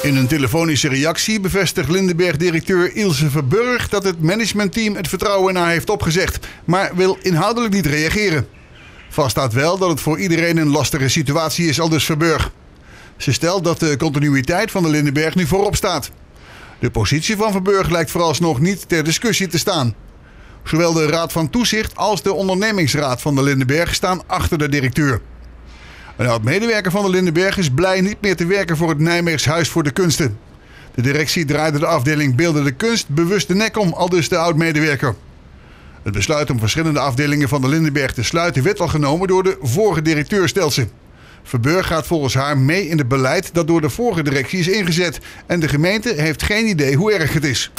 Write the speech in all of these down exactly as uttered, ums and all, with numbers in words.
In een telefonische reactie bevestigt Lindenberg-directeur Ilse Verburg dat het managementteam het vertrouwen in haar heeft opgezegd, maar wil inhoudelijk niet reageren. Vast staat wel dat het voor iedereen een lastige situatie is, aldus Verburg. Ze stelt dat de continuïteit van de Lindenberg nu voorop staat. De positie van Verburg lijkt vooralsnog niet ter discussie te staan. Zowel de Raad van Toezicht als de ondernemingsraad van de Lindenberg staan achter de directeur. Een oud-medewerker van de Lindenberg is blij niet meer te werken voor het Nijmeegs Huis voor de Kunsten. De directie draaide de afdeling Beeldende Kunst bewust de nek om, aldus de oud-medewerker. Het besluit om verschillende afdelingen van de Lindenberg te sluiten werd al genomen door de vorige directeur, stelt ze. Verburg gaat volgens haar mee in het beleid dat door de vorige directie is ingezet. En de gemeente heeft geen idee hoe erg het is.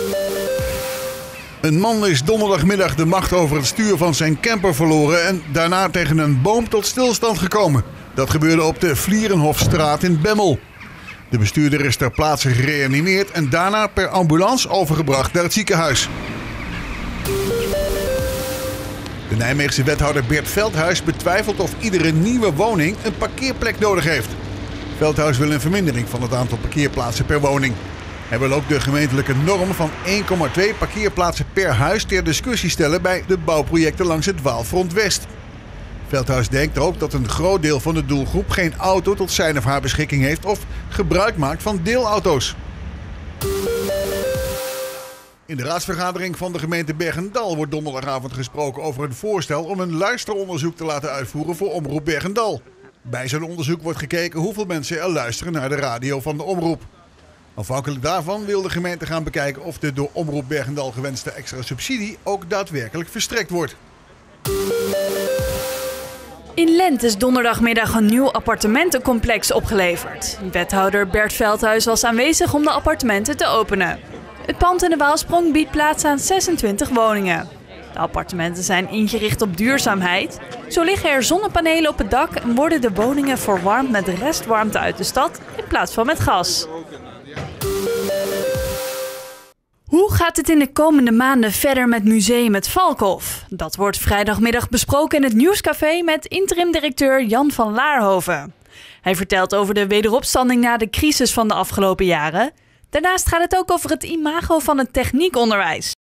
Een man is donderdagmiddag de macht over het stuur van zijn camper verloren en daarna tegen een boom tot stilstand gekomen. Dat gebeurde op de Vlierenhofstraat in Bemmel. De bestuurder is ter plaatse gereanimeerd en daarna per ambulance overgebracht naar het ziekenhuis. De Nijmeegse wethouder Bert Veldhuis betwijfelt of iedere nieuwe woning een parkeerplek nodig heeft. Veldhuis wil een vermindering van het aantal parkeerplaatsen per woning. Hij wil ook de gemeentelijke norm van één komma twee parkeerplaatsen per huis ter discussie stellen bij de bouwprojecten langs het Waalfront West. Veldhuis denkt ook dat een groot deel van de doelgroep geen auto tot zijn of haar beschikking heeft of gebruik maakt van deelauto's. In de raadsvergadering van de gemeente Bergendal wordt donderdagavond gesproken over een voorstel om een luisteronderzoek te laten uitvoeren voor Omroep Bergendal. Bij zo'n onderzoek wordt gekeken hoeveel mensen er luisteren naar de radio van de omroep. Afhankelijk daarvan wil de gemeente gaan bekijken of de door Omroep Bergendal gewenste extra subsidie ook daadwerkelijk verstrekt wordt. In Lent is donderdagmiddag een nieuw appartementencomplex opgeleverd. Wethouder Bert Veldhuis was aanwezig om de appartementen te openen. Het pand in de Waalsprong biedt plaats aan zesentwintig woningen. De appartementen zijn ingericht op duurzaamheid. Zo liggen er zonnepanelen op het dak en worden de woningen verwarmd met restwarmte uit de stad in plaats van met gas. Hoe gaat het in de komende maanden verder met Museum het Valkhof? Dat wordt vrijdagmiddag besproken in het Nieuwscafé met interim-directeur Jan van Laarhoven. Hij vertelt over de wederopstanding na de crisis van de afgelopen jaren. Daarnaast gaat het ook over het imago van het techniekonderwijs.